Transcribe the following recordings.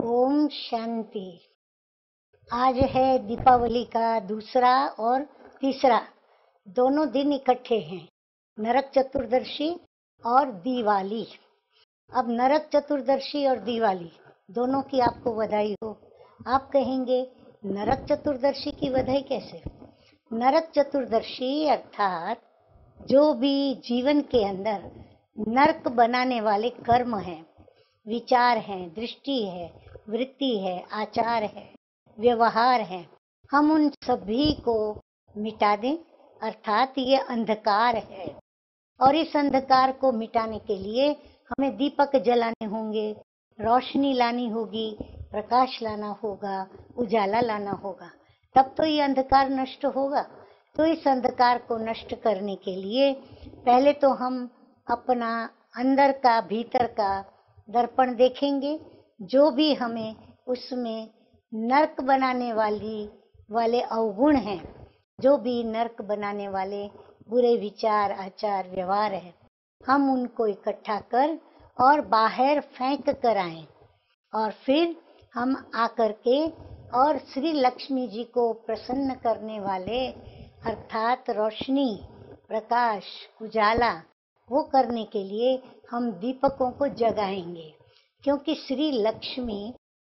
ओम शांति। आज है दीपावली का दूसरा और तीसरा, दोनों दिन इकट्ठे हैं, नरक चतुर्दशी और दिवाली। अब नरक चतुर्दशी और दिवाली दोनों की आपको बधाई हो। आप कहेंगे नरक चतुर्दशी की बधाई कैसे? नरक चतुर्दशी अर्थात जो भी जीवन के अंदर नरक बनाने वाले कर्म हैं, विचार हैं, दृष्टि है, वृत्ति है, आचार है, व्यवहार है, हम उन सभी को मिटा दें। अर्थात ये अंधकार है और इस अंधकार को मिटाने के लिए हमें दीपक जलाने होंगे, रोशनी लानी होगी, प्रकाश लाना होगा, उजाला लाना होगा, तब तो ये अंधकार नष्ट होगा। तो इस अंधकार को नष्ट करने के लिए पहले तो हम अपना अंदर का, भीतर का दर्पण देखेंगे। जो भी हमें उसमें नरक बनाने वाले अवगुण हैं, जो भी नरक बनाने वाले बुरे विचार, आचार, व्यवहार है, हम उनको इकट्ठा कर और बाहर फेंक कर आए और फिर हम आकर के और श्री लक्ष्मी जी को प्रसन्न करने वाले अर्थात रोशनी, प्रकाश, उजाला वो करने के लिए हम दीपकों को जगाएंगे। क्योंकि श्री लक्ष्मी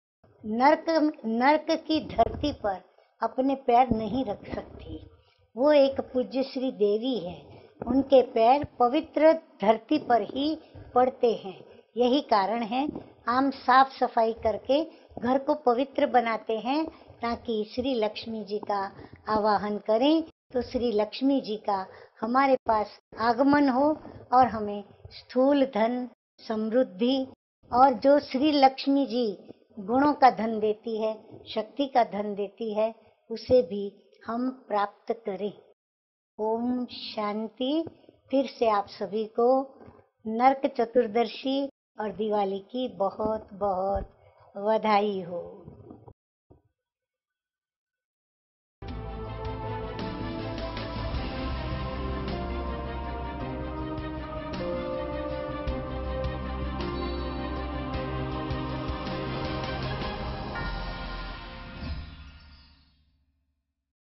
नरक की धरती पर अपने पैर नहीं रख सकती। वो एक पूज्य श्री देवी है, उनके पैर पवित्र धरती पर ही पड़ते हैं। यही कारण है हम साफ सफाई करके घर को पवित्र बनाते हैं, ताकि श्री लक्ष्मी जी का आवाहन करें तो श्री लक्ष्मी जी का हमारे पास आगमन हो और हमें स्थूल धन, समृद्धि और जो श्री लक्ष्मी जी गुणों का धन देती है, शक्ति का धन देती है, उसे भी हम प्राप्त करें। ओम शांति। फिर से आप सभी को नरक चतुर्दशी और दिवाली की बहुत बहुत बधाई हो।